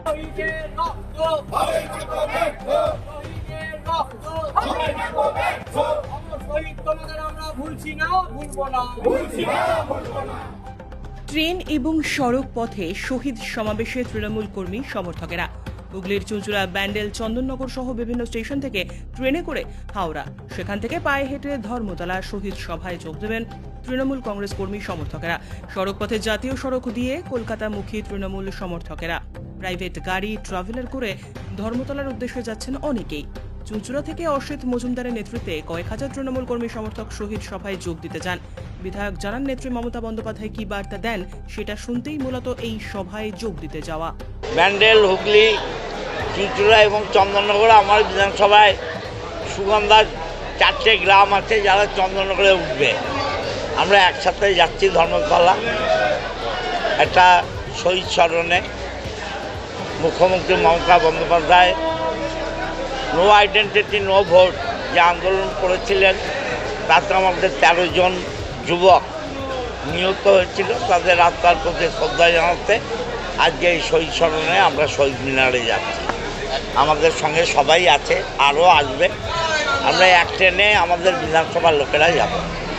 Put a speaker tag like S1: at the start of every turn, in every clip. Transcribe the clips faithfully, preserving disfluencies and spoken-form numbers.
S1: Train এবং সড়ক পথে শহীদ সমাবেশে তৃণমূল কর্মী সমর্থকেরা। হুগলির চুঁচুড়া, ব্যান্ডেল, চন্দননগর সহ বিভিন্ন স্টেশন থেকে ট্রেনে করে হাওড়া, সেখান থেকে পায়ে হেঁটে ধর্মতলা শহীদ সভায় যোগ দেবেন তৃণমূল কংগ্রেস কর্মী সমর্থকেরা। সড়ক পথে জাতীয় সড়ক দিয়ে কলকাতামুখী তৃণমূল সমর্থকেরা প্রাইভেট গাড়ি, ট্রাভেলার করে ধর্মতলার উদ্দেশ্যে যাচ্ছেন অনেকেই। চুঁচুড়া থেকে অসিত মজুমদারের নেতৃত্বে কয়েক হাজার তৃণমূল কর্মী সমর্থক শহীদ সভায় যোগ দিতে যান। বিধায়ক জানান, নেত্রী মমতা বন্দ্যোপাধ্যায় কি বার্তা দেন সেটা শুনতেই মূলত এই সভায় যোগ দিতে যাওয়া।
S2: ব্যান্ডেল, হুগলি, চুঁচুড়া এবং চন্দননগর আমার বিধানসভায় সুগন্ধার চারটে গ্রাম আছে যারা চন্দননগরে উঠবে। আমরা একসাথে যাচ্ছি ধর্মতলা একটা শহীদ স্মরণে। মুখ্যমন্ত্রী Mamata Bandyopadhyay no identity no vote যে আন্দোলন করেছিলেন তাতে আমাদের তেরো জন যুবক নিহত হয়েছিল, তাদের আত্মার প্রতি শ্রদ্ধা জানাতে আজকে এই শহীদ স্মরণে আমরা শহীদ মিনারে যাচ্ছি। আমাদের সঙ্গে সবাই আছে, আরও আসবে। আমরা এক ট্রেনে আমাদের বিধানসভার লোকেরা যাব।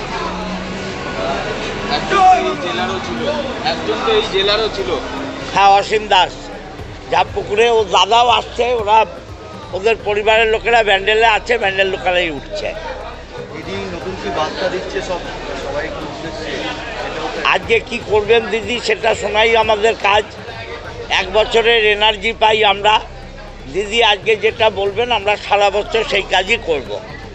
S2: হ্যাঁ, অসীম দাস ঝাপুকুরে, ও দাদাও আসছে। ওরা ওদের পরিবারের লোকেরা ব্যান্ডেলে আছে, ব্যান্ডেল লোকেরাই উঠছে। আজকে কি করবেন দিদি সেটা শোনাই আমাদের কাজ। এক বছরের এনার্জি পাই আমরা। দিদি আজকে যেটা বলবেন আমরা সারা বছর সেই কাজই করব।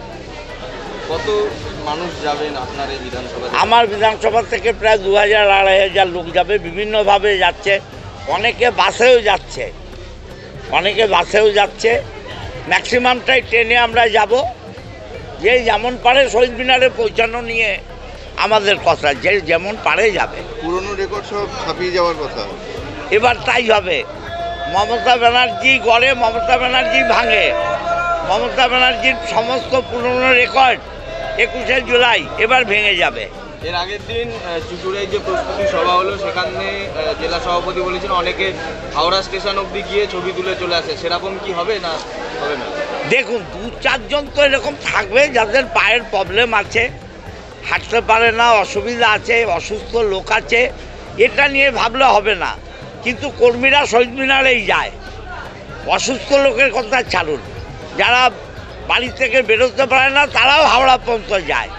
S3: কত মানুষ যাবেন আপনার এই বিধানসভা?
S2: আমার বিধানসভা থেকে প্রায় দু হাজার আড়াই হাজার লোক যাবে, বিভিন্নভাবে যাচ্ছে। অনেকে বাসেও যাচ্ছে, অনেকে বাসেও যাচ্ছে, ম্যাক্সিমামটাই ট্রেনে আমরা যাব। যে যেমন পারে শহীদ মিনারে পৌঁছানো নিয়ে আমাদের কথা, যে যেমন পারে যাবে।
S3: পুরনো রেকর্ড সব ছাপিয়ে যাওয়ার কথা,
S2: এবার তাই হবে। মমতা ব্যানার্জি গড়ে, মমতা ব্যানার্জি ভাঙে। মমতা ব্যানার্জির সমস্ত পুরনো রেকর্ড একুশে জুলাই এবার ভেঙে যাবে।
S3: এর আগের দিন চুঁচুড়ায় যে প্রস্তুতি সভা হলো সেখানে জেলা সভাপতি বলেছেন অনেকে হাওড়া স্টেশন অবধি গিয়ে ছবি তুলে চলে আসে, সেরকম কি হবে না হবে না?
S2: দেখুন, দু চারজন তো এরকম থাকবে যাদের পায়ের প্রবলেম আছে, হাঁটতে পারে না, অসুবিধা আছে, অসুস্থ লোক আছে, এটা নিয়ে ভাবলে হবে না। কিন্তু কর্মীরা শহীদ মিনারেই যায়। অসুস্থ লোকের কথা ছাড়ুন, যারা বাড়ি থেকে বেরোতে পারে না তারাও হাওড়া পর্যন্ত যায়।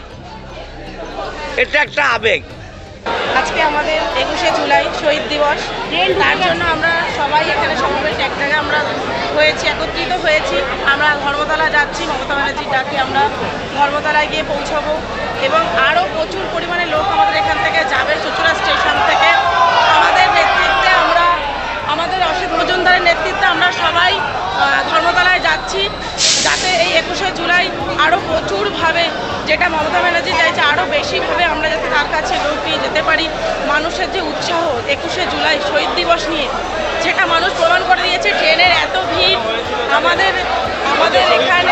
S2: এটা একটা আবেগ।
S4: আজকে আমাদের একুশে জুলাই শহীদ দিবস, তার জন্য আমরা সবাই এখানে সমাবেশ এক জায়গায় আমরা হয়েছি, একত্রিত হয়েছি। আমরা ধর্মতলা যাচ্ছি, মমতা ব্যানার্জির ডাকে আমরা ধর্মতলায় গিয়ে পৌঁছাবো এবং আরও প্রচুর পরিমাণে লোক আমাদের এখান থেকে যাবে চুঁচুড়া স্টেশন থেকে। আমাদের নেতৃত্বে আমরা, আমাদের অসিত মজুমদারের নেতৃত্বে আমরা সবাই ধর্মতলায় যাচ্ছি, যাতে এই একুশে জুলাই আরও প্রচুরভাবে, যেটা মমতা ব্যানার্জি চাইছে আরও বেশিভাবে আমরা যাতে তার কাছে লোক নিয়ে যেতে পারি। মানুষের যে উৎসাহ একুশে জুলাই শহীদ দিবস নিয়ে, সেটা মানুষ প্রমাণ করে দিয়েছে। ট্রেনের এত ভিড় আমাদের আমাদের এখানে,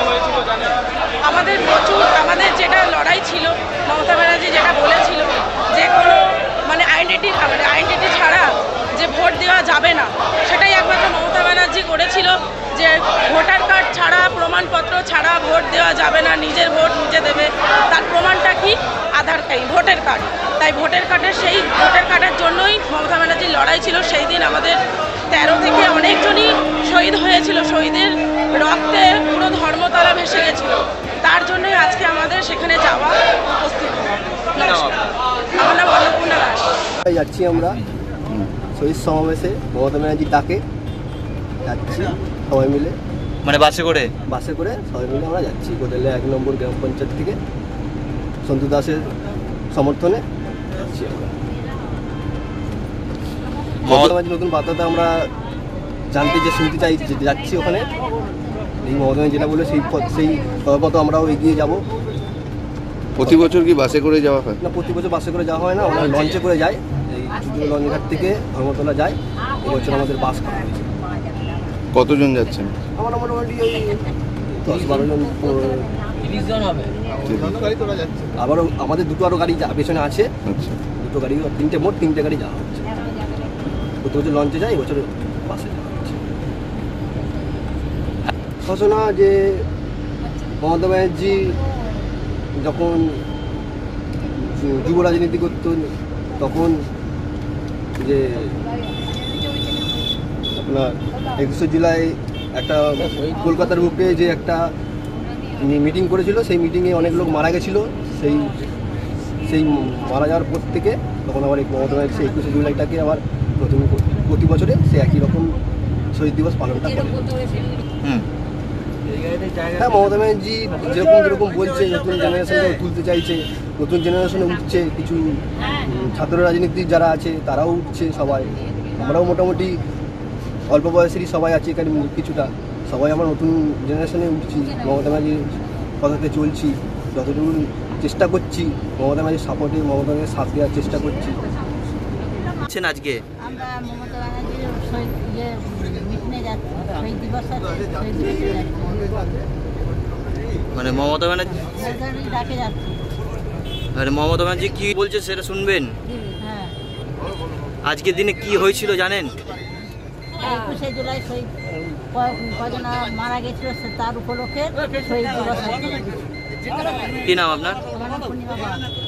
S4: আমাদের প্রচুর, আমাদের যেটা লড়াই ছিল, মমতা ব্যানার্জি যেটা বলেছিল যে কোনো মানে আইডেন্টি মানে আইডেন্টি ছাড়া যে ভোট দেওয়া যাবে না, সেটাই একমাত্র মমতা ব্যানার্জি করেছিল যে ভোটার কার্ড ছাড়া, প্রমাণপত্র ছাড়া ভোট দেওয়া যাবে না, নিজের ভোট নিজে দেবে। তার প্রমাণটা কি? Aadhaar card, voter card. তাই ভোটার কার্ডের সেই ভোটার কার্ডের জন্যই মমতা ব্যানার্জির লড়াই ছিল। সেই দিন আমাদের তেরো থেকে অনেকজনই শহীদ হয়েছিল, শহীদের রক্তে পুরো ধর্মতলা ভেসে গেছিল। তার জন্যই আজকে আমাদের সেখানে যাওয়া, উপস্থিত হওয়া। আমার নাম অন্নপূর্ণা দাস।
S5: যাচ্ছি আমরা শহীদ সমাবেশে, মমতা ব্যানার্জির ডাকে যাচ্ছি সবাই মিলে।
S3: মানে বাসে করে? বাসে
S5: করে সবাই মিলে আমরা যাচ্ছি গোদেলে এক নম্বর গ্রাম পঞ্চায়েত থেকে সন্তু দাসের সমর্থনে যাচ্ছি আমরা। মমতা ব্যানার্জির নতুন বার্তাতে আমরা জানতে যে শুনতে চাই, যাচ্ছি ওখানে। এই মমতা ব্যানার্জি যেটা বলে সেই সেই পথ আমরাও এগিয়ে যাব।
S3: প্রতি বছর কি বাসে করে যাওয়া হয়?
S5: না, প্রতি বছর বাসে করে যাওয়া হয় না, আমরা লঞ্চে করে যাই। এই চুঁচুড়া লঞ্চঘাট থেকে ধর্মতলা যাই। এবছর আমাদের বাস করা হয়েছে।
S3: কতজন যাচ্ছেন?
S5: আমরা মোটামুটি ওই দশ বারো জন তিরিশ জন হবে। আবারও আমাদের দুটো আরও গাড়ি পেছনে আছে।
S3: আচ্ছা,
S5: দুটো গাড়ি, তিনটে মোট তিনটে গাড়ি যাওয়া হচ্ছে। প্রতি বছর লঞ্চে যাই, এবছর পাশে ঘোষণা যে মমতা ব্যানার্জি যখন যুব রাজনীতি করত তখন যে আপনার একুশে জুলাই একটা কলকাতার বুকে যে একটা মিটিং করেছিল, সেই মিটিংয়ে অনেক লোক মারা গেছিলো। সেই সেই মারা যাওয়ার পর থেকে তখন আবার এই মমতা ব্যানার্জি একুশে জুলাইটাকে আবার নতুন প্রতি বছরে সে একই রকম শহীদ দিবস পালনটা করে। হ্যাঁ, মমতা ব্যানার্জি যেরকম যেরকম বলছে নতুন জেনারেশনকে তুলতে চাইছে, নতুন জেনারেশনে উঠছে, কিছু ছাত্র রাজনীতির যারা আছে তারাও উঠছে, সবাই আমরাও মোটামুটি অল্প বয়সেরই সবাই আছি এখানে কিছুটা, সবাই আমরা নতুন জেনারেশনে উঠছি, মমতা ব্যানার্জির কথাতে চলছি, যতটুকু চেষ্টা করছি মমতা ব্যানার্জির সাপোর্টে মমতা ব্যানার্জির সাথ দেওয়ার চেষ্টা করছি।
S6: আজকে
S7: আমরা মমতা ব্যানার্জির শহীদ ইয়ে মিটিংয়ে যাচ্ছি, শহীদ দিবস আছে, শহীদ দিবসে যাচ্ছি,
S6: মানে মমতা ব্যানার্জি
S7: মমতা ব্যানার্জি ডাকে যাচ্ছি।
S6: মানে মমতা ব্যানার্জি কি বলছে সেটা শুনবেন।
S7: হ্যাঁ,
S6: আজকের দিনে কি হয়েছিল জানেন?
S7: একুশে জুলাই শহীদ ক- কজন মারা গেছিল সে- তার উপলক্ষে শহীদ দিবস আছে।
S6: কি নাম আপনার?
S7: আমার নাম পূর্ণিমা বাগ।